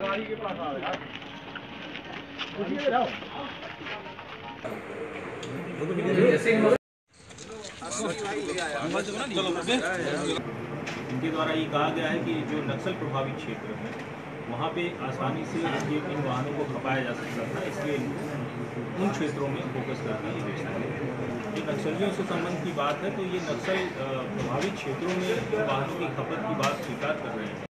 इनके द्वारा ये कहा गया है कि जो नक्सल प्रभावित क्षेत्र है वहाँ पे आसानी से इन वाहनों को खपाया जा सकता था, इसलिए उन क्षेत्रों में फोकस करके ये बेचना है। ये नक्सलियों से संबंध की बात है, तो ये नक्सल प्रभावित क्षेत्रों में वाहनों की खपत की बात स्वीकार कर रहे हैं।